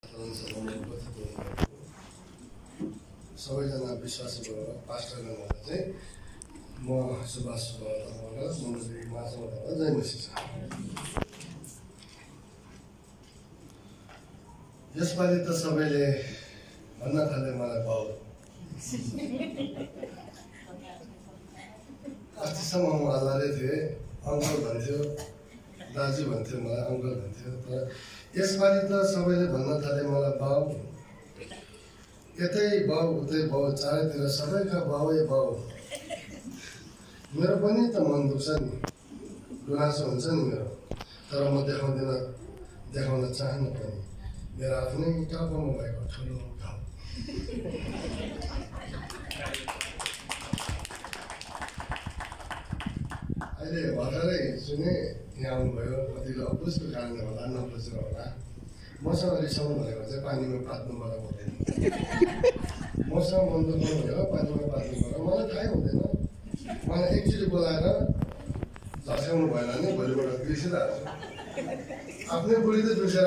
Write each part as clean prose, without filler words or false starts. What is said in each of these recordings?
सबैजना विश्वासी भएर पास्टर गर्नुहुन्छ चाहिँ म सुभाष मण्डली महासभाबाट जय मसी छ। यसपालि त सबैले भन्न थाले मलाई बाउ। अस्तिसम्म म हल्लारै थिएँ, अङ्कल भन्थ्यो, दाजु भन्थ्यो, मलाई अङ्कल भन्थ्यो। तर यसपालि त सबैले भन्न थाले मलाई बाउ। यतै बाउ उतै बाउ, चारैतिर सबैका बाउै बाउ। मेरो पनि त मन दुख्छ नि, गुनासो हुन्छ नि मेरो। तर म देखाउन चाहन्न पनि मेरो आफ्नै टाउकोमा भएको ठुलो घाउ। अहिले भर्खरै सुने यहाँ आउनुभयो, कतिले अपुष्टको कारणले होला, नबुझेर होला। मसँग रिसाउनु भनेको चाहिँ पानीमा पात्नुबाट हुँदैन। मसँग मन दुख्नु भनेको पानीमा पात्नुबाट मलाई थाहै हुँदैन। मलाई एकचोटि बोलाएर झस्काउनु भएन भने भोलिबाट बिर्सिरहेको छु। आफ्नै बुढी त बिर्सेर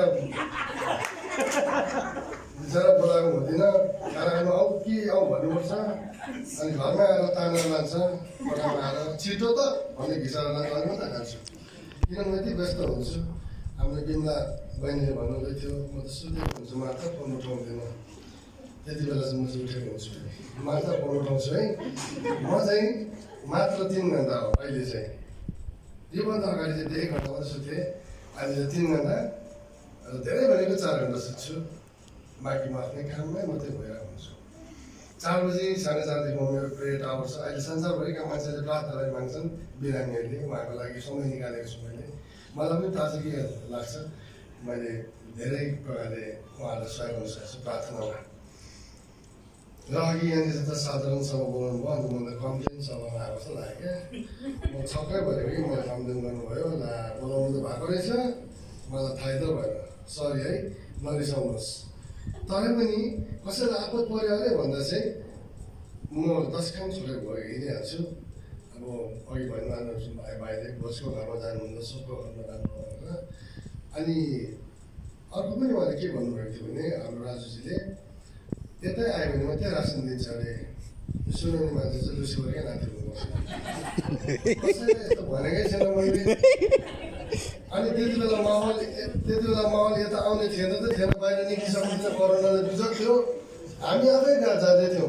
बोलाएको हुँदिनँ। खानामा आऊ कि आऊ भन्नुपर्छ। अनि घरमा आएर तानेर लान्छ, कोठामा आएर छिटो त भन्ने घिसाएर लान्छ, अनि मात्रै खान्छु। किनभने यति व्यस्त हुन्छु। हाम्रो बिमला बहिनीले भन्नुहुँदै थियो, म त सुतेको हुन्छु, मात्र फोन उठाउँदिनँ। त्यति बेला चाहिँ म चाहिँ उठेको हुन्छु, मात्र फोन उठाउँछु है। म चाहिँ मात्र 3 घन्टा हो अहिले चाहिँ। योभन्दा अगाडि चाहिँ 1 घन्टा मात्रै सुतेँ, अहिले चाहिँ 3 घन्टा, धेरै भनेको 4 घन्टा सुत्छु। बाँकी म आफ्नै काममै मात्रै भएर हुन्छु। 4 बजी 4:30 देखि मेरो प्रेयर आवर छ। अहिले संसारभरिका मान्छेले प्रार्थनालाई माग्छन्, बिरामीहरूले। उहाँको लागि समय निकालेको छु मैले। मलाई पनि ताजगी लाग्छ। मैले धेरै प्रकारले उहाँहरूलाई सहयोग गर्न सक्छु प्रार्थनामा। र अघि यहाँनिर त साधारण सभा बोलाउनु भयो, अन्त मलाई कम्प्लेन सभामा आएको जस्तो लाग्यो क्या। म छक्कै भएर कि मलाई कम्प्लेन गर्नुभयो, ला बोलाउनु त भएको रहेछ, मलाई थाहै त भएन। सरी है, नरिसाउनुहोस्। तरै पनि कसैलाई आपद पऱ्यो अरे भन्दा चाहिँ म 10 काम छोडेर गएर हिँडिहाल्छु। अब अघि भन्नु भाइले भोजको घरमा जानुहुन्छ, सोखको घरमा जानु भनेर। अनि अर्को पनि उहाँले के भन्नुभएको थियो भने, हाम्रो राजुजीले यतै आयो भने मात्रै रासन दिन्छ अरे। सुनाउने मान्छे चाहिँ लुसीभरिकै नाति हुनुपर्छ। कसैले यस्तो भनेकै छैन मैले। अनि त्यति बेला माहौल यता आउने थिएन त थिएन, बाहिर निस्किसक्नु थिएन, कोरोनाले बिजोग थियो। हामी आफै जाँदैथ्यौँ,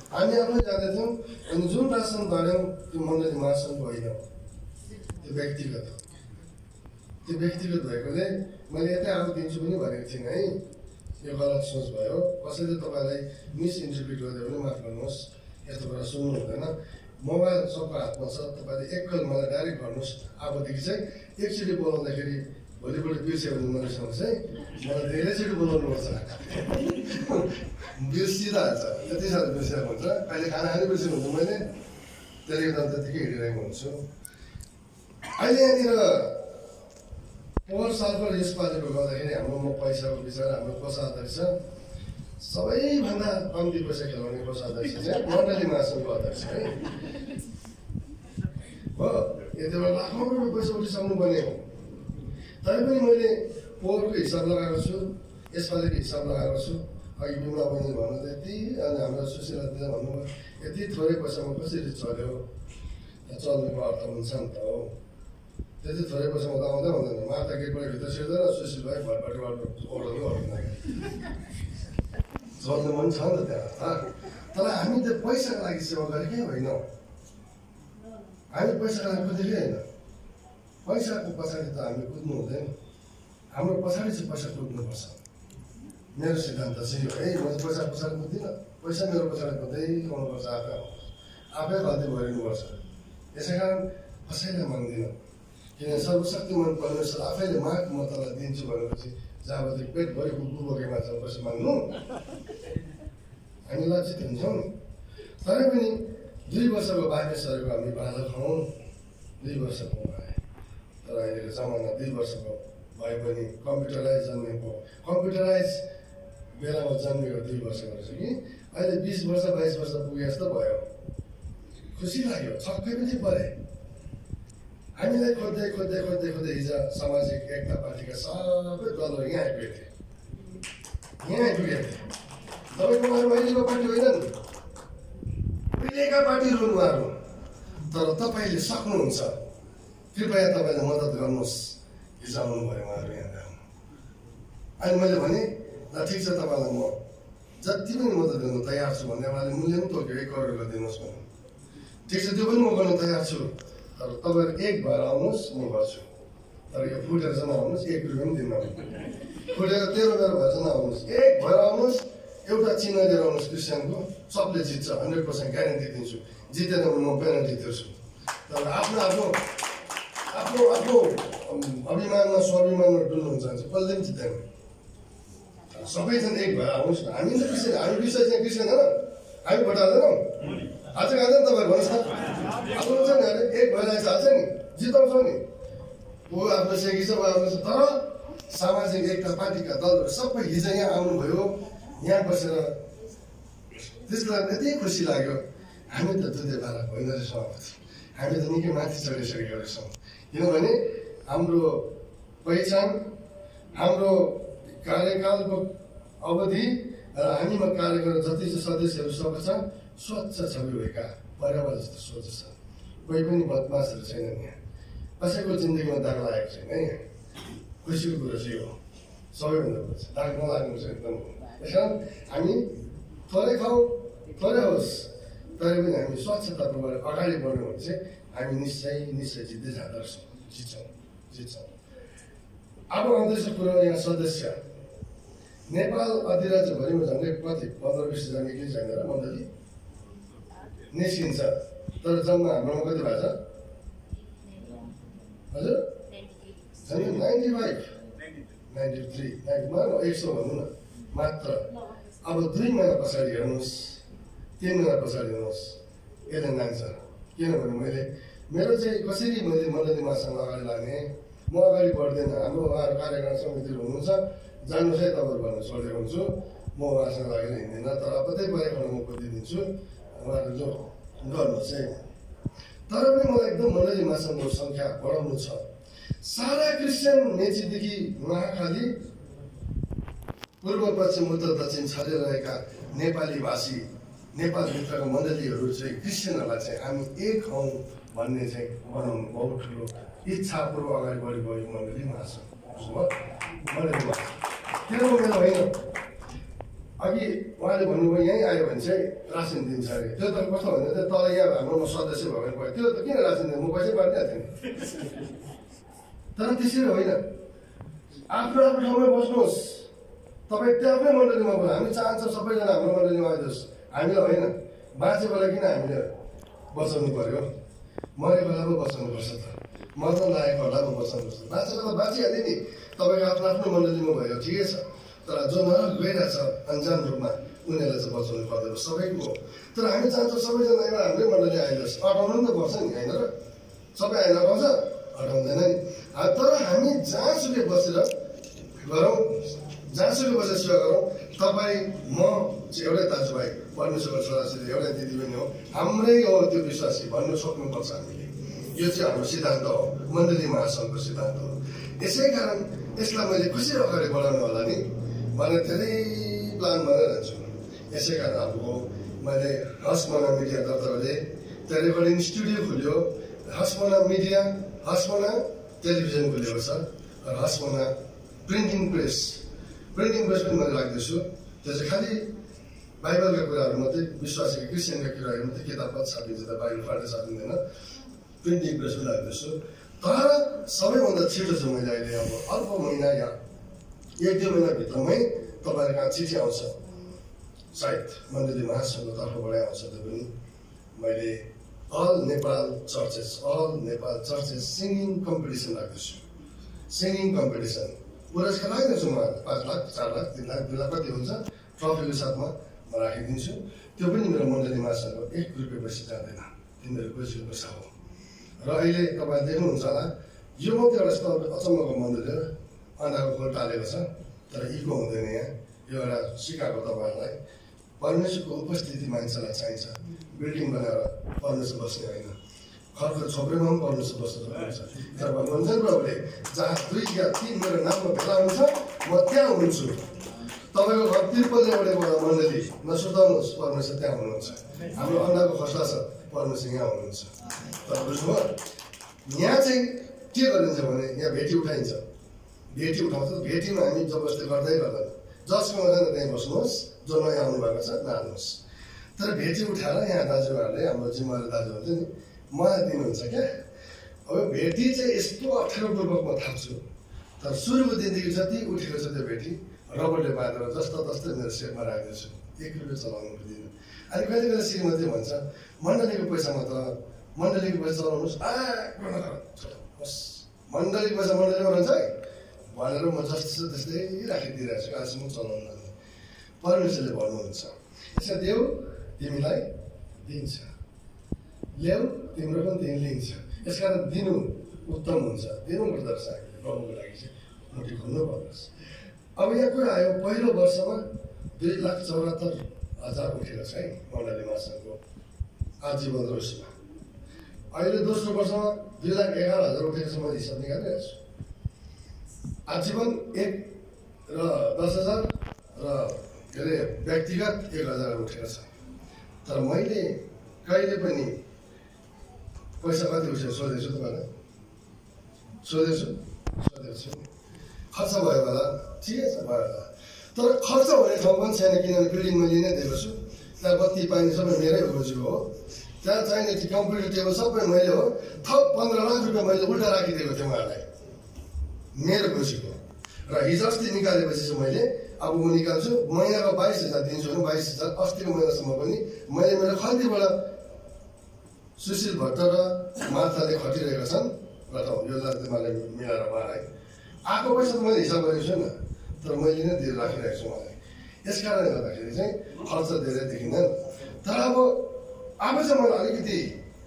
अनि जुन रासन भर्यौँ त्यो मण्डली महासङ्घ होइन, त्यो व्यक्तिगत भएकोले मैले यतै आफू दिन्छु पनि भनेको थिइनँ है। यो गलत सोच भयो। कसैले तपाईँलाई मिसइन्टरप्रिट गरिदियो भने माफ गर्नुहोस्, यस्तो कुरा सुन्नु हुँदैन। मोबाइल सबको हातमा छ, तपाईँले एकल मलाई डाइरेक्ट गर्नुहोस्। अबदेखि चाहिँ एकचोटि बोलाउँदाखेरि भोलिपल्ट बिर्स्यो भने नरिसाउनुहोस् है। मलाई धेरैचोटि बोलाउनुपर्छ, बिर्सिरहेछ, त्यति साह्रो बिर्सिरहेको हुन्छ। कहिले खाना खाने बिर्सेको हुन्छ मैले, त्यसले गर्दा त्यतिकै हिँडिरहेको हुन्छु। अहिले यहाँनिर पोहोर सालको यसपालिको गर्दाखेरि हाम्रो पैसाको विचार, हाम्रो कोषाध्यक्ष सबैभन्दा कम्ती पैसा खेलाउने कोषाध्यक्ष चाहिँ मण्डली महासङ्घको अध्यक्ष है हो। यति बेला लाखौँ रुपियाँ पैसा उठिसक्नु पर्ने हो। तैपनि मैले पोहोरको हिसाब लगाएको छु, यसपालिको हिसाब लगाएको छु। अघि बिमला बहिनीले भन्नु त यति, अनि हाम्रो सुशीला दिदीले भन्नुभयो यति थोरै पैसामा कसरी चल्यो, चल्नुको अर्थ हुन्छ नि त हो। त्यति थोरै पैसामा त आउँदै हुँदैन। माता गेटबाट भित्र छिर्दैन, सुशील भाइ भटपाटीबाट ओर्दैन चल्नु पनि छ नि त त्यहाँ। तर हामी त पैसाको लागि सेवा गरेकै होइनौँ, हामी पैसाको लागि कुदेकै होइन। पैसाको पछाडि त हामी कुद्नु हुँदैन, हाम्रो पछाडि चाहिँ पैसा कुद्नुपर्छ। मेरो सिद्धान्त चाहिँ यो है। म चाहिँ पैसा पछाडि कुद्दिनँ, पैसा मेरो पछाडि कुद्दै आउनुपर्छ। आफै गल्ती भइदिनुपर्छ। यसै कारण कसैलाई माग्दिनँ, किन सर्वशक्तिमान परमेश्वर आफैले माग म तँलाई दिन्छु भनेपछि जहाँबाट पेटभरि कुकुर बोके मान्छे पैसा माग्नु, हामी लक्षित हुन्छौँ नि। तरै पनि 2 वर्षको बाहिर सरेको हामी भाजा खाउँ, 2 वर्षको भए। तर अहिलेको जमाना 2 वर्षको भए पनि कम्प्युटराइज जन्मेको, कम्प्युटराइज बेलामा जन्मेको 2 वर्ष रहेछ कि अहिले 20 वर्ष 22 वर्ष पुगे जस्तो भयो। खुसी लाग्यो, छक्कै पनि परे। हामीलाई खोज्दै हिजो सामाजिक एकता पार्टीका सबै दलहरू यहाँ आइपुगेको थिए। यहाँ आइपुगेको थिएँ तपाईँको उहाँहरू अहिलेको पार्टी होइनन् उहिलेका पार्टीहरू उहाँहरू तर तपाईँले सक्नुहुन्छ कृपया तपाईँले मद्दत गर्नुहोस् हिजो आउनुभयो उहाँहरू यहाँ अनि मैले भने ल ठिक छ तपाईँलाई म जति पनि मद्दत गर्नु तयार छु भन्ने उहाँले मूल्य पनि तोक्यो 1 करोड गरिदिनुहोस् भने ठिक छ त्यो पनि म गर्न तयार छु तर तपाईँहरू एक भएर आउनुहोस् म गर्छु तर यो फुटेर चाहिँ नआउनुहोस् 1 रुपियाँ पनि दिनु फुटेर 13 भएर चाहिँ नआउनुहोस् एक भएर आउनुहोस् एउटा चिन्ह दिएर आउनुहोस् क्रिस्चियनको सबले जित्छ 100% ग्यारेन्टी दिन्छु जितेन भने म पेनल्टी तिर्छु तर आफ्नो आफ्नो आफ्नो आफ्नो अभिमानमा स्वाभिमानमा डुल्नुहुन्छ भने चाहिँ कसले पनि जित्दैन सबैजना एक भएर आउनुहोस् न हामी त क्रिस्चियन हामी विश्वास चाहिँ क्रिस्चियन होइन हामी भोट हाल्दैनौँ आज खाँदैन तपाईँ भन्नुहोस् न हाल्नुहुन्छ नि अरे एक भएर आएछ हाल्छ नि जिताउँछौँ नि ऊ आफ्नो सेकी छ आफ्नो तर सामाजिक एकता पार्टीका दलहरू सबै हिजो यहाँ आउनुभयो यहाँ बसेर त्यसलाई यति खुसी लाग्यो हामी त दुधे बालक होइन रहेछौँ हामी त निकै माथि चढिसकेका रहेछौँ किनभने हाम्रो पहिचान हाम्रो कार्यकालको अवधि र हामीमा कार्य गर्ने जति चाहिँ सदस्यहरू सबै छ स्वच्छ छवि भएका बराबर जस्तो सोच छ कोही पनि बदमासहरू छैनन् यहाँ कसैको जिन्दगीमा दाग लागेको छैन यहाँ खुसीको कुरो चाहिँ हो सबैभन्दा खुसी दाग नलाग्नु चाहिँ एकदम त्यस कारण हामी थोरै खाउँ थोरै होस् तर पनि हामी स्वच्छताबाट अगाडि बढ्यौँ भने चाहिँ हामी निश्चय जित्दै जाँदो रहेछौँ जित्छौँ अब आउँदैछ कुरो यहाँ सदस्य नेपाल अधिराज्यभरिमा झन्डै कति 15-20 जना केही छैन र मण्डली निस्किन्छ तर जम्मा हाम्रोमा कति भएको छ हजुर झन्डै 93 100 भनौँ न मात्र अब 2 महिना पछाडि हेर्नुहोस् 3 महिना पछाडि हेर्नुहोस् यसले नाग्छ किनभने मैले मेरो चाहिँ कसरी मैले मण्डली महासङ्घ अगाडि लाने म अगाडि बढ्दैन हाम्रो उहाँहरू कार्यक्रम समितिहरू हुनुहुन्छ जानुहोस् है तपाईँहरू भन्नु छोडेको हुन्छु म उहाँसँग लागेर हिँड्दिनँ तर कतै परेको म खोजिदिन्छु उहाँहरू जो गर्नुहोस् है तर पनि मलाई एकदम मण्डली महासङ्घको सङ्ख्या बढाउनु छ सारा क्रिस्चियन मेचीदेखि महाकाली पूर्व पश्चिम उत्तर दक्षिण छरिरहेका नेपाली भाषी नेपालभित्रका मण्डलीहरू चाहिँ क्रिस्चियनहरूलाई चाहिँ हामी एक हौँ भन्ने चाहिँ बनाउनु बहुत ठुलो इच्छापूर्वक अगाडि बढेको यो मण्डली महासङ्घ मण्डली महासङ्घ त्यो मेरो होइन अघि उहाँले भन्नुभयो यहीँ आयो भने चाहिँ रासन दिन्छ अरे त्यो त कस्तो भन्दा चाहिँ तल यहाँ हाम्रोमा सदस्य भयो भने भयो त्यो त किन रासन दिन्छ म पैसै पारिदिएको थिएँ तर त्यसरी होइन आफ्नो आफ्नो ठाउँमा बस्नुहोस् तपाईँ त्यो आफ्नै मण्डलीमा बस्नु हामी चाहन्छौँ सबैजना हाम्रो मण्डलीमा आइदियोस् हामीले होइन बाँचे बेला किन हामीले बचाउनु पर्यो मरे बेला पो बचाउनुपर्छ त मर्न लागेको होला पो बचाउनुपर्छ बाँचे बेला बाँचिहाल्यो नि तपाईँको आफ्नो आफ्नो मण्डलीमा भयो ठिकै छ तर जो नरक गइरहेछ अन्जान रूपमा उनीहरूलाई चाहिँ बचाउनु पर्दैन सबैको हो तर हामी चाहन्छौँ सबैजना एउटा हाम्रै मण्डली आइदियोस् अटाउनु पनि त पर्छ नि होइन र सबै आइन अटाउँछ अटाउँदैन नि तर हामी जहाँसुकै बसेर गरौँ जहाँसुकै बसेर सेवा गरौँ तपाईँ म चाहिँ एउटै दाजुभाइ परमेश्वरको छोराछोरी एउटै दिदीबहिनी हो हाम्रै हो त्यो विश्वासी भन्नु सक्नुपर्छ हामीले यो चाहिँ हाम्रो सिद्धान्त हो मण्डली महासङ्घको सिद्धान्त हो यसै कारण यसलाई मैले कसरी अगाडि बढाउनु होला नि भनेर धेरै प्लान बनाएर जान्छु यसै कारण अब मैले हसमना मिडिया दर्ताले त्यहाँ रेकर्डिङ स्टुडियो खोल्यो हसमना मिडिया हसमना टेलिभिजन खोलेको छ र हसमना प्रिन्टिङ प्रेस पनि मैले राख्दैछु त्यो चाहिँ खालि बाइबलका कुराहरू मात्रै विश्वासीका क्रिस्चियनका कुराहरू मात्रै किताब पत्र छापिन्छ त बाइबल फाल्न सकिँदैन प्रिन्टिङ प्रेस पनि राख्दैछु तर सबैभन्दा छिटो चाहिँ मैले अहिले अब अर्को महिना या 1-2 महिनाभित्रमै तपाईँहरू कहाँ चिठी आउँछ सायद मण्डली महासङ्घको तर्फबाटै आउँछ त्यो पनि मैले all Nepal churches singing competition राख्दैछु सिङ्गिङ कम्पिटिसन पुरस्कार राख्दैछु म 5 लाख 4 लाख 3 लाख 2 लाख कति हुन्छ ट्रफीको साथमा म राखिदिन्छु त्यो पनि मेरो मण्डली महासङ्घको 1 रुपियाँ पैसा जाँदैन तिमीहरू खुसीको पैसा हो र अहिले तपाईँ देख्नुहुन्छ होला यो मात्रै एउटा यस्तो अचम्मको मन्दिर हो अन्डाको खोल टालेको छ तर इको हुँदैन यहाँ यो एउटा सिकाएको तपाईँहरूलाई परमेश्वरको उपस्थिति मान्छेलाई चाहिन्छ बिल्डिङ बनाएर परमेश्वर बस्ने होइन घरको छोप्रेमा पनि परमेश्वर बस्नु सक्नुहुन्छ तर भन्नुहुन्छ प्रभुले जहाँ 2 या 3 मेरो नाममा भेला हुन्छ म त्यहाँ हुन्छु तपाईँको घर तिरपलले ओढेको मण्डली नसुर्ताउनुहोस्, परमेश्वर त्यहाँ हुनुहुन्छ। हाम्रो अन्डाको खस्ला छ, परमेश्वर यहाँ हुनुहुन्छ। तर बुझ्नुभयो, यहाँ चाहिँ के गरिन्छ भने यहाँ भेटी उठाइन्छ। भेटी उठाउँछ, भेटीमा हामी जबरजस्ती गर्दै गर्दैन। जसको जाँदा त्यहीँ बस्नुहोस्, जो नयाँ आउनुभएको छ नआउनुहोस्। तर भेटी उठाएर यहाँ दाजुभाइहरूले, हाम्रो जिम्मेवारी दाजु हुन्छ नि, मलाई दिनुहुन्छ क्या। अब भेटी चाहिँ यस्तो अप्ठ्यारोपूर्वक म थाप्छु, तर सुरुको दिनदेखि जति उठेको छ त्यो भेटी रबरले बाँधेर जस्तो तस्तै मेरो सेपमा राख्दैछु। 1 रुपियाँ चलाउनु पर्दैन। अनि कहिले कहिले श्रीमती भन्छ मण्डलीको पैसामा त मण्डलीको पैसा चलाउनुहोस्, बस मण्डलीको पैसा मण्डलीमा रहन्छ है भनेर म जस्तो छ त्यस्तै राखिदिइरहेको छु। आजसम्म चलाउनु परमेश्वरले भन्नुहुन्छ, यसो देऊ तिमीलाई दिन्छ, ल्याऊ तिम्रो पनि त्यही लिन्छ। यसकारण दिनु उत्तम हुन्छ, दिनुपर्दो रहेछ। हामीले प्रभुको लागि चाहिँ मुठी खोल्नु पर्दछ। अब यहाँ कुरा आयो, पहिलो वर्षमा 2,74,000 उठेको छ है मण्डली महासङ्घको आजीवन रोषमा। अहिले दोस्रो वर्षमा 2,11,000 उठेको छ। मैले हिसाब निकालिरहेको छु। आजीवन 1 र 10,000 र के अरे व्यक्तिगत 1,000 उठेको छ। तर मैले कहिले पनि पैसा कति उठेको सोधेको छु तपाईँलाई? सोधेको छु? सोधेको छु। खर्च भयो होला, ठिकै छ भयो होला। तर खर्च हुने ठाउँ पनि छैन, किनभने बिल्डिङ मैले नै दिएको छु। त्यहाँ बत्ती पानी सबै मेरै रोजेको हो। त्यहाँ चाहिने कम्प्युटर टेबल सबै मैले हो। थप 15 लाख रुपियाँ मैले उल्टा राखिदिएको थिएँ उहाँलाई, मेरो खुसीको। र हिजो अस्ति निकालेपछि चाहिँ मैले अब म निकाल्छु, महिनाको 22,000 दिन्छु भने 22,000 अस्तिको महिनासम्म पनि मैले मेरो खल्तीबाट सुशील भट्ट र मार्थाले खटिरहेका छन् र यो मलाई मिलाएर उहाँलाई आएको पैसा त मैले हिसाब गरेको छुइनँ, तर मैले नै दिएर राखिरहेको छु उहाँलाई। यस कारणले गर्दाखेरि चाहिँ खर्च धेरै देखिँदैन। तर अब चाहिँ मलाई अलिकति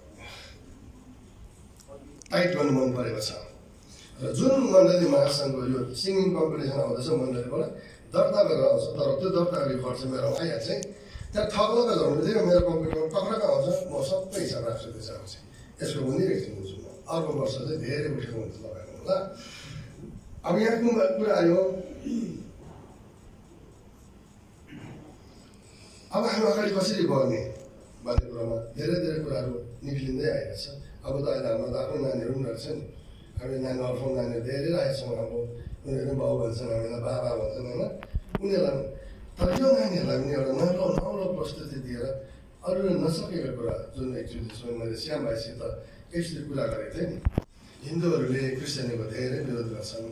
टाइट गर्नु मन परेको छ। र जुन मण्डली महासङ्घको यो सिङ्गिङ कम्पिटिसन आउँदैछ मण्डलीबाट दर्ता गरेर आउँछ, तर त्यो दर्ता गरेको खर्च मेरो आइहाल्छ। त्यहाँ ठग्लका झन्डै थियो, मेरो कम्प्युटरमा टक्राका आउँछ, म सबै हिसाब राख्छु त्यसमा चाहिँ। यसको पनि रेखिदिन्छु म। अर्को वर्ष चाहिँ धेरै उठेको हुन्छ तपाईँको होला। अब यहाँको कुरा आयो, अब हामी अगाडि कसरी बढ्ने भन्ने कुरामा धेरै धेरै कुराहरू निक्लिँदै आएको छ। अब त अहिले हाम्रो आफ्नो नानीहरू पनि रहेछ नि, हामी नानी अर्फाउन्ड नानीहरू धेरै राखेको छौँ। अब उनीहरू बाउ भन्छन्, हामीलाई बाबा भन्छन् होइन, उनीहरूलाई। तर यो नानीहरूलाई पनि एउटा नौलो प्रस्तुति दिएर अरूले नसकेको कुरा, जुन एक्चुअली मैले श्याम भाइसित एकचोटि कुरा गरेको थिएँ नि, हिन्दूहरूले क्रिस्चियनहरूको धेरै विरोध गर्छन्,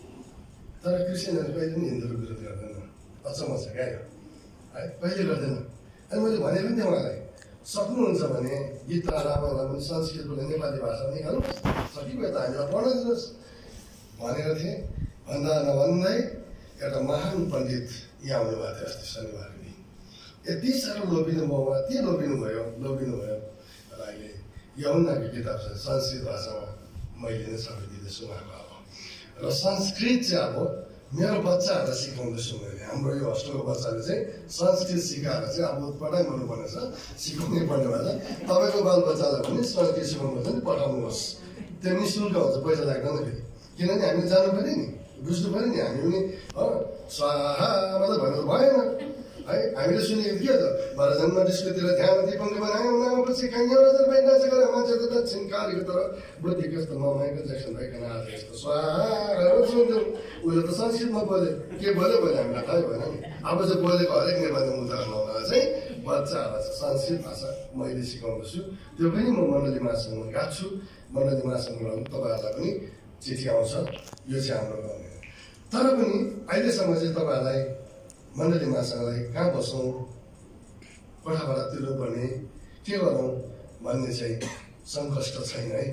तर क्रिस्चियनहरू कहिले पनि हिन्दूहरू विरोध गर्दैन। अचम्म छ क्या यो है, कहिले गर्दैन। अनि मैले भनेको थिएँ उहाँलाई, सक्नुहुन्छ भने गीत रामालाई पनि संस्कृतबाट नेपाली भाषा निकाल्नुहोस्, सकिगयो त हामीलाई पढ्न दिनुहोस् भनेको थिएँ। भन्दा नभन्दै एउटा महान पण्डित यहाँ आउनुभएको थियो अस्ति शनिबार पनि। यति साह्रो लोभिनु भयो उहाँ, के लोभिनु भयो र अहिले यौनाको किताब छ संस्कृत भाषामा मैले नै छापिदिँदैछु उहाँको। अब र संस्कृत चाहिँ अब मेरो बच्चाहरूलाई सिकाउँदैछु मैले। हाम्रो यो होस्टेलको बच्चाले चाहिँ संस्कृत सिकाएर चाहिँ अब पढाइ गर्नुपर्ने छ, सिकाउनै पर्ने भएछ। तपाईँको बालबच्चालाई पनि संस्कृत सिकाउनु पर्छ नि, पठाउनुहोस्। त्यो नि शुल्क हुन्छ, पैसा लाग्दैन फेरि। किनभने हामीले जानु पऱ्यो नि, बुझ्नु पऱ्यो नि। हामी पनि स्वाहा मात्रै भन्नु भएन है। हामीले सुनेको के त भरजन्म डिस्कोतिर ध्यान दिपङ्ग बनायौँ नामपछि खाइयो नजर बाई नाच गरेर मान्छेको दक्षिण कालीको तर बुद्धिको यस्तो ममाएको जक्सन भइकन आज यस्तो स्वाहा सुन्छौँ। उसले त संस्कृतमा बोल्यो, के बोल्यो भने हामीलाई थाहै भएन नि। अब चाहिँ बोलेको हरेक नेपाली मुद्दाहरूलाई चाहिँ बच्चाहरूलाई चाहिँ संस्कृत भाषा मैले सिकाउँदैछु। त्यो पनि म मण्डली महासङ्घमा गएको छु। मण्डली महासङ्घबाट तपाईँहरूलाई पनि चिठी आउँछ, यो चाहिँ हाम्रो गर्ने। तर पनि अहिलेसम्म चाहिँ तपाईँहरूलाई मण्डली महासङ्घलाई कहाँ बसौँ, कोठाबाट तिर्नुपर्ने, के गरौँ भन्ने चाहिँ सङ्कष्ट छैन है।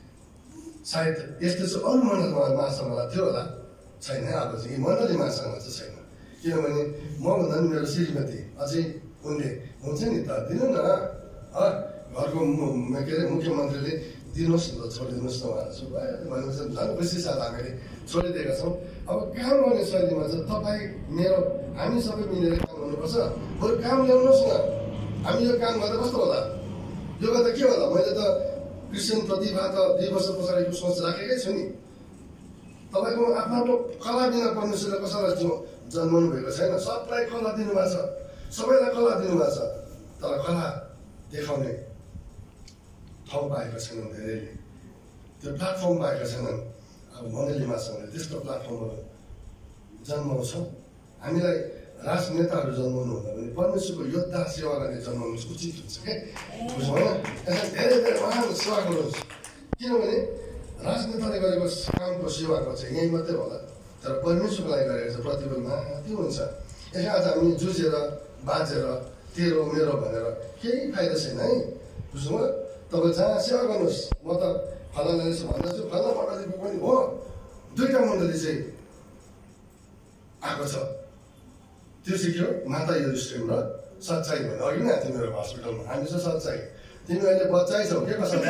सायद यस्तो चाहिँ अरू मण्डली महासङ्घलाई थियो होला, छैन। अब चाहिँ मण्डली महासङ्घ चाहिँ छैन। किनभने मभन्दा पनि मेरो श्रीमती अझै उनले हुन्छ नि त दिनु न, घरको के अरे मुख्यमन्त्रीले दिनुहोस् न त, छोडिदिनुहोस् न भनेपछि झन् खुसी साथ हामीले छोडिदिएका छौँ। अब काम गर्ने शैलीमा चाहिँ तपाईँ मेरो हामी सबै मिलेर काम गर्नुपर्छ। बरु काम ल्याउनुहोस् न, हामी यो काम गर्दा कस्तो होला, यो गर्दा के होला। मैले त क्रिस्चियन प्रतिभा त 2 वर्ष पछाडिको सोच राखेकै छु नि। तपाईँको आफ्नो आफ्नो कला बिना परमेश्वरले कसैलाई जन्मनु भएको छैन, सबलाई कला दिनुभएको छ, सबैलाई कला दिनुभएको छ, तर कला देखाउने ठाउँ पाएका छैनन् धेरैले, त्यो प्लेटफर्म पाएका छैनन्। अब मण्डली मासँग त्यस्तो प्लेटफर्महरू जन्माउँछ। हामीलाई राजनेताहरू जन्माउनु हुँदा पनि परमेश्वरको योद्धा सेवा गर्ने जन्माउनु उचित हुन्छ क्या, बुझ्नु होइन? यसलाई धेरै धेरै महान सेवा गर्नुहोस्, किनभने राजनेताले गरेको कामको सेवाको चाहिँ यहीँ मात्रै होला, तर परमेश्वरको लागि गरेको चाहिँ प्रतिफल माथि हुन्छ। यसले आज हामी जुझेर बाजेर तेरो मेरो भनेर केही फाइदा छैन है, बुझ्नुभयो? तपाईँ जहाँ सेवा गर्नुहोस्, म त फलाना यसो भन्दछु, फलाना मण्डलीको पनि हो, दुईवटा मण्डली चाहिँ आएको छ। त्यो चाहिँ के हो? माता यरुशलेम र सच्चाइ भन्नु अघि नै तिमीहरू हस्पिटलमा हामी चाहिँ सच्चाइ, तिमी अहिले बच्चाइ छौ के कसरी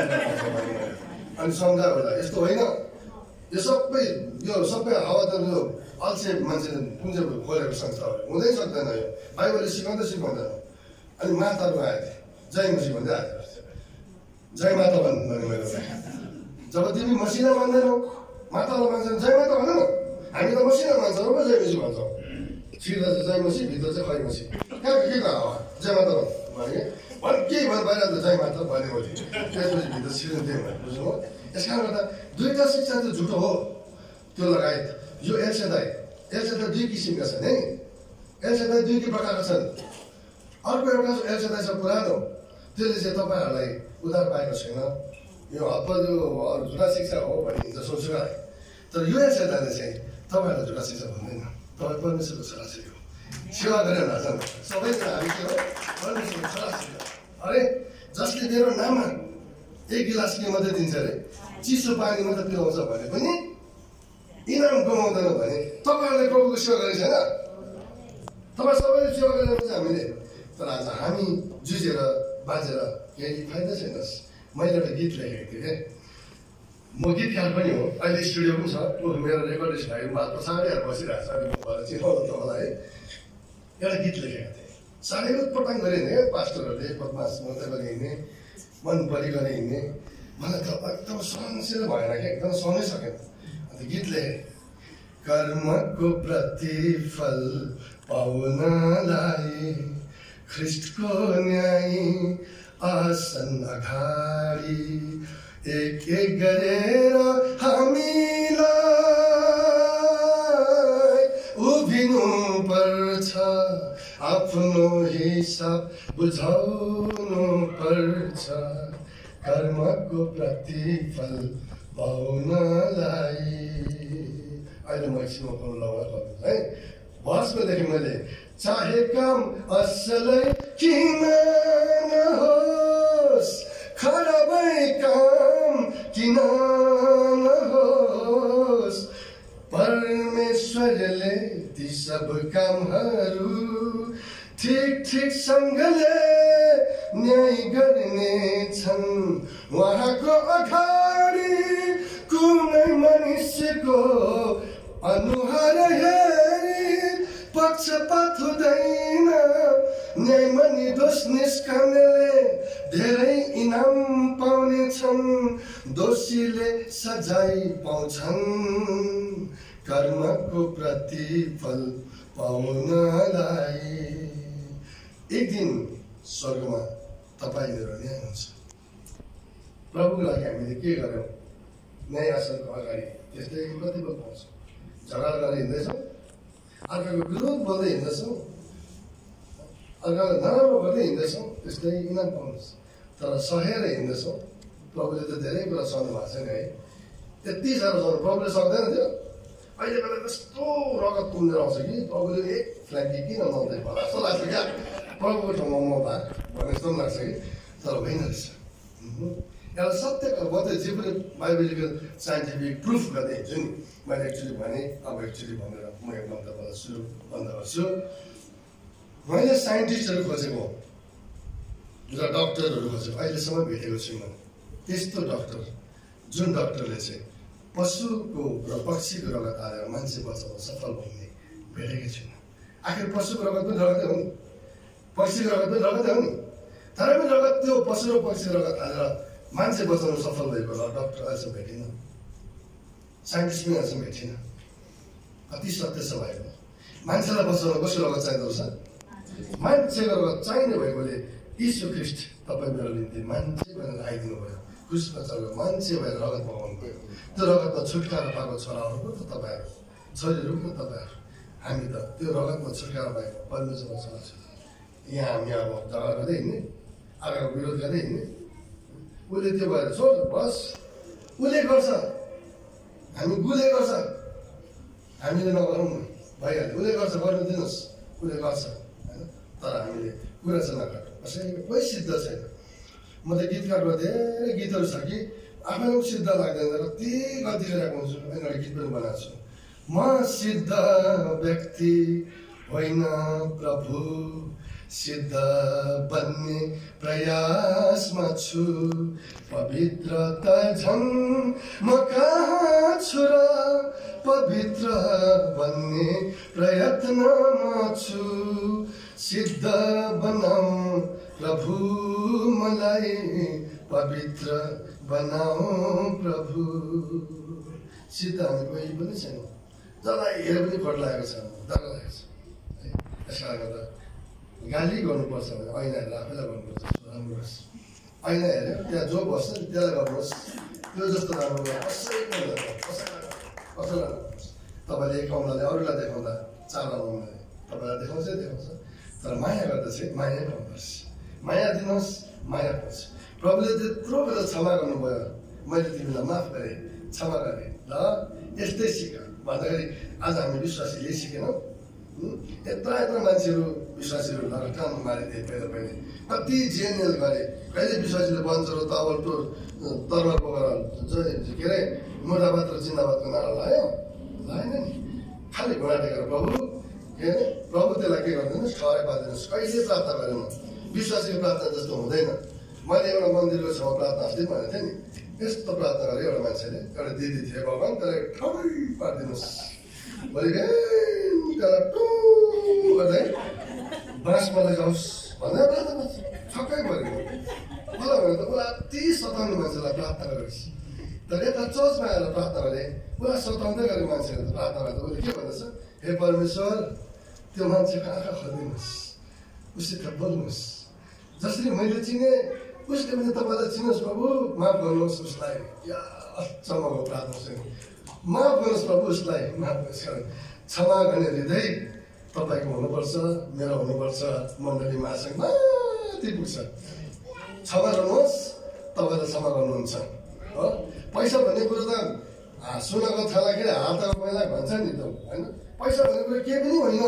अनि सम्झायो होला। यस्तो होइन, यो सबै हावादार यो अल्छे मान्छेले कुन चाहिँ खोलेको संस्था हो, हुँदै सक्दैन। यो बाइबलले सिकाउँदैन। अनि माताहरू आएको थिए, जय मसी भन्दै आएको थियो, जय माता भन्नु भने मैले जब तिमी मसिना मान्दैनौ, मातालाई मान्छन् जय माता भन न। हामी त मसिना मान्छौँ र जय मसी भन्छौँ, छिर्दा चाहिँ जय मसी, भित्र चाहिँ खै मसी, कहाँ के हावा जय माता भने केही भएर बाहिर जय माता भन्यो भने त्यसपछि भित्र छिर्नु त्यही भयो, बुझ्नु हो? यस कारणले गर्दा दुईवटा शिक्षा चाहिँ झुटो हो। त्यो लगायत यो एलसेदाई दुई किसिमका छन् है, एलसेदाई दुई प्रकारका छन्। अर्को एउटा एलसेदाई छ पुरानो, त्यसले चाहिँ तपाईँहरूलाई उद्धार पाएको छैन, यो अरू झुटा शिक्षा हो भन्ने हिजो सोच्नु आयो। तर यो एलसेदाईले चाहिँ तपाईँहरूलाई झुटा शिक्षा भन्दैन, तपाईँ परमेश्वरको छोराछोरी हो, सेवा गरेर हुन्छन् सबैजना हामी के हो? परमेश्वरको छोराछोरी हो। अरे जसले मेरो नाममा एक गिलास के मात्रै दिन्छ अरे, चिसो पानी मात्रै पिलाउँछ भने पनि इनाम कमाउँदैन भने तपाईँहरूले प्रभुको सेवा गरेको छैन? तपाईँ सबैले सेवा गरेर चाहिँ हामीले। तर आज हामी जुझेर बाजेर केही फाइदा छैन। मैले एउटा गीत लेखेको थिएँ क्या, म गीतकार पनि हो, अहिले स्टुडियो पनि छ, मेरो रेकर्डिस्ट भाइ पछाडि बसिरहेको छ, अनि म भएर चिनाउनु तपाईँलाई है। एउटा गीत लेखेको थिएँ, साह्रै उत्पटाङ गरे हिँड्ने पास्टरहरूले, बदमास मात्रै गरी हिँड्ने, मन परि गरी हिँड्ने, मलाई त एकदम सहनशील भएन क्या, एकदम सहनै सकेन। अन्त गीत लेखेँ, कर्मको प्रतिफल पाउनलाई ख्रिस्टको न्याय आसन अगाडि एक एक गरेर हामीलाई उभिनु पर्छ, आफ्नो हिसाब बुझाउनु पर्छ, कर्मको प्रतिफल पाउनलाई। अहिले म एकछिनमा बोल्नु लगाएर है, भर्समेदेखि मैले चाहे काम असलै किन नहोस्, खराबै काम किन नहोस्, परमेश्वरले ती सब कामहरू ठिकसँगले न्याय गर्ने छन्। उहाँको अगाडि कुनै मनुष्यको अनुहार हेरी पक्षपात हुँदैन, न्यायमा निर्दोष निस्कनेले धेरै इनाम पाउनेछन्, दोषीले सजाय पाउँछन्, कर्मको प्रतिफल पाउनलाई। एक दिन स्वर्गमा तपाईँ मेरो न्याय हुन्छ। प्रभुको लागि हामीले के गर्यौँ? न्याय आसनको अगाडि त्यस्तै प्रतिफल पाउँछौँ। झगडा गरेर हिँड्दैछौँ, अर्काको विरोध बोल्दै हिँड्दैछौँ, अर्कालाई नराम्रो गर्दै हिँड्दैछौँ, त्यस्तै इनाम पाउनुहोस्। तर सहेर हिँड्दैछौँ, प्रभुले त धेरै कुरा सहनु भएको छैन है, यति साह्रो सहनु प्रभुले सक्दैन थियो। अहिले बेला कस्तो रगत कुन्देर आउँछ कि प्रभुले एक फ्ल्याङ्की किन नहुँदै होला जस्तो लाग्छ क्या, प्रभुको ठाउँमा म भए भने जस्तो पनि लाग्छ कि, तर होइन रहेछ। एउटा सत्य म त जे पनि बाइबलिकल साइन्टिफिक प्रुफ गर्दै हिँड्छु नि, मैले एक्चुली भने अब एक्चुली भनेर म यो बन्द गर्छु। मैले साइन्टिस्टहरू खोजेको र डक्टरहरू खोजेको अहिलेसम्म भेटेको छुइनँ त्यस्तो डक्टर जुन डक्टरले चाहिँ पशुको र पक्षीको रगत हालेर मान्छे बचाउन सफल भन्ने भेटेकै छुइनँ। आखिर पशुको रगत पनि रगतै हो नि, पक्षीको रगत पनि रगतै हो नि, तर पनि रगत त्यो पशु र पक्षीको रगत हालेर मान्छे बचाउन सफल भएको डक्टर अहिलेसम्म भेटिनँ, साइन्टिस्ट पनि अहिलेसम्म भेटिनँ। कति सत्य छ भएको मान्छेलाई बचाउन कसको रगत चाहिँदो रहेछ? मान्छेको रगत चाहिने भएकोले यीशु ख्रीष्ट तपाईँ मेरो निम्ति मान्छे भनेर आइदिनु भयो। क्रुसमा चढेर मान्छे भएर रगत बगाउनु भयो। त्यो रगतमा छुटकारा पाएको छोराहरू पो त तपाईँहरू, छोरीहरू पो तपाईँहरू। हामी त त्यो रगतमा छुटकारा पाएको परमेश्वरको छोरा छ। यहाँ हामी अब झगडा गर्दै हिँड्ने, अर्काको विरोध गर्दै हिँड्ने, उसले त्यो भएर छोड बस, उसले गर्छ, हामी गुले गर्छ, हामीले नगरौँ न भइहाल्यो। उसले गर्छ, गर्नु दिनुहोस्, उसले गर्छ होइन। तर हामीले कुरा चाहिँ नगर्नु, कसैले कोही सिद्ध छैन। म त गीतकारको धेरै गीतहरू छ कि आफैलाई पनि सिद्ध लाग्दैन र त्यही गल्ती गरिरहेको हुन्छु, एउटा गीत पनि बनाएको छु। म सिद्ध व्यक्ति होइन प्रभु, सिद्ध बन्ने प्रयासमा छु, पवित्रता झन् म कहाँ छु र पवित्र बन्ने प्रयत्नमा छु। सिद्ध बनाऊ प्रभु मलाई, पवित्र बनाऊ प्रभु। सिद्ध हामी कोही पनि छैन, जसलाई हेरे पनि खोट लागेको छ, डर लागेको छ। त्यस कारणले गर्दा गाली गर्नुपर्छ भने ऐना हेरेर आफैलाई गर्नुपर्छ, राम्रो होस्। ऐना हेऱ्यो त्यहाँ जो बस्छ नि त्यसलाई गर्नुहोस्, त्यो जस्तो राम्रो कसैलाई तपाईँले एक औँलाले अरूलाई देखाउँदा चार औँलाले तपाईँलाई देखाउँछ, तर माया गर्दा चाहिँ माया पाउनुपर्छ। माया दिनुहोस्, माया पाउँछ। प्रभुले त्यत्रो बेला क्षमा गर्नुभयो, मैले तिमीलाई माफ गरेँ, क्षमा गरेँ ल, यस्तै सिक भन्दाखेरि आज हामी विश्वासीले सिकेनौँ। यत्रो मान्छेहरू विश्वासीहरू नरकामा मारिदिए पहिले कति जेल गरे। कहिले विश्वासीले बन्छ र तबलटो तरबार बोकेर के अरे मुर्दाबाद र जिन्दाबादको नारा लायो, लाएन नि। खालि घोडा टेकेर प्रभु के अरे प्रभु त्यसलाई के गरिदिनुहोस्, ठहरै पारिदिनुहोस्। कहिले प्रार्थना गरेन, विश्वासीको प्रार्थना जस्तो हुँदैन। मैले एउटा मन्दिरको छेउमा प्रार्थना अस्ति भनेको थिएँ नि, यस्तो प्रार्थना गरेँ एउटा मान्छेले, एउटा दिदी थिए, भगवान् त्यसलाई ठहरै पारिदिनुहोस्। भोलि त्यसलाई टु गर्दै बाँसमा लगाओस् भनेर प्रार्थना गर्छ, छक्कै पऱ्यो मलाई। भने त पुरा अति सताउने मान्छेलाई प्रार्थना गरेछ, तर यता चर्चमा आएर प्रार्थना गरेँ, पुरा सताउँदै गरेको मान्छेहरू त प्रार्थना गर्दा उसले के भन्दछ, हे परमेश्वर त्यो मान्छेको आँखा खोलिदिनुहोस्, उसित बोल्नुहोस्, जसरी मैले चिने उसले पनि तपाईँलाई चिन्नुहोस् प्रभु, माफ गर्नुहोस् उसलाई। या अचम्मको प्रार्थना सुन्यो, माफ गर्नुहोस् प्रभु उसलाई, माफ गर्नुहोस्। क्षमा गर्ने हृदय तपाईँको हुनुपर्छ, मेरो हुनुपर्छ। मण्डली महासङ्घ माथि पुग्छ, क्षमा गर्नुहोस्, तपाईँले क्षमा गर्नुहुन्छ हो। पैसा भन्ने कुरो त सुनको थालाखेरि हातको पहिला भन्छ नि त होइन। पैसा भन्ने कुरो केही पनि होइन,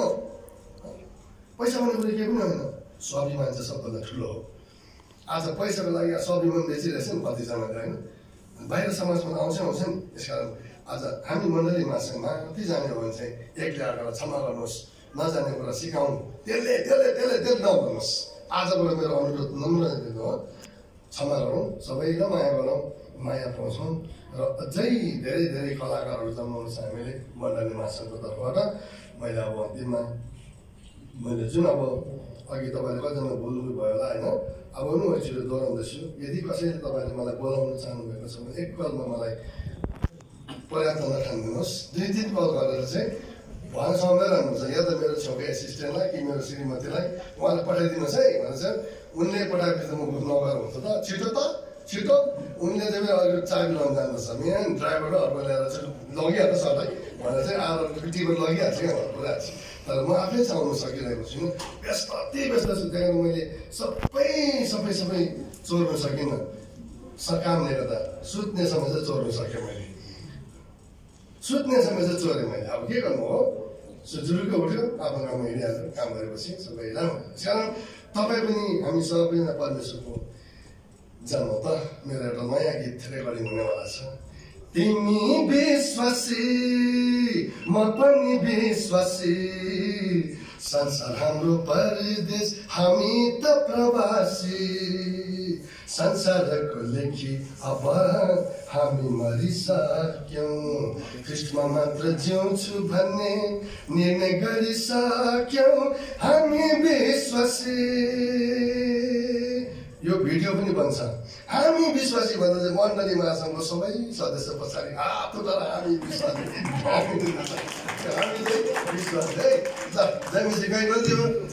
पैसा भन्ने कुरो केही पनि होइन। स्वाभिमान चाहिँ सबभन्दा ठुलो हो। आज पैसाको लागि स्वाभिमान बेचिरहेछ नि कतिजनाले होइन, बाहिर समाजमा आउँछ नि। त्यस कारण आज हामी मण्डली महासङ्घमा कति जाने हो भने चाहिँ एकले अर्कालाई क्षमा गर्नुहोस्, नजाने कुरा सिकाउँ, त्यसले नभन्नुहोस्। आजबाट मेरो अनुरोध नम्र हो, क्षमा गरौँ, सबैलाई माया गरौँ, माया पाउँछौँ र अझै धेरै धेरै कलाकारहरू जन्माउनु छ हामीले मण्डली महासङ्घको तर्फबाट। मैले अब अन्तिममा मैले जुन अब अघि तपाईँले कतिजना बोल्नुभयो होला होइन, अब पनि म छिटो दोहोऱ्याउँदैछु। यदि कसैले तपाईँले मलाई बोलाउनु चाहनुभएको छ भने एक कलमा मलाई पर्याप्त नठानिदिनुहोस्, 2-3 कल गरेर चाहिँ उहाँसँग रहनुहुन्छ, या त मेरो छेउकै एसिस्टेन्टलाई कि मेरो श्रीमतीलाई उहाँलाई पठाइदिनुहोस् है भनेर चाहिँ उनले पठाएपछि त म बुझ्नु नगएर हुन्छ त, छिटो उनले चाहिँ अलिक चाबी लगाउनु जान्दछ, मेन ड्राइभर अर्को ल्याएर चाहिँ लगिहाल्छ सबलाई भनेर चाहिँ आएर टिकट लगिहाल्छ क्या भनेर बोलाएको छु। तर म आफै चाहनु सकिरहेको छुइनँ, व्यस्त अति व्यस्त छु। त्यहाँदेखि मैले सबै चोर्नु सकिनँ, कामले गर्दा सुत्ने समय चाहिँ चोर्नु सकेँ मैले, सुत्ने समय चाहिँ चोरेँ मैले। अब के गर्नु हो, जुरुक्क उठ्यो, आफ्नो काममा हिँडिहाल्यो, काम गरेपछि सबै राम्रो। कारण तपाईँ पनि हामी सबैजना परमेश्वरको जन्म त। मेरो एउटा नयाँ गीत रेकर्डिङ हुनेवाला छ। तिमी विश्वासी, म पनि विश्वासी, संसार हाम्रो परदेश, हामी त प्रवासी। संसारको लेखी अब हामी मरिसक्यौँ, ख्रिस्टमा मात्र जिउँछु भन्ने निर्णय गरिसक्यौँ हामी विश्वासी। यो यो भिडियो पनि बन्छ हामी विश्वासी भन्दा चाहिँ मण्डली महासङ्घको सबै सदस्य पछाडि हात उठाएर हामी विश्वासी हामी चाहिँ विश्वास है ल जय मसी गाई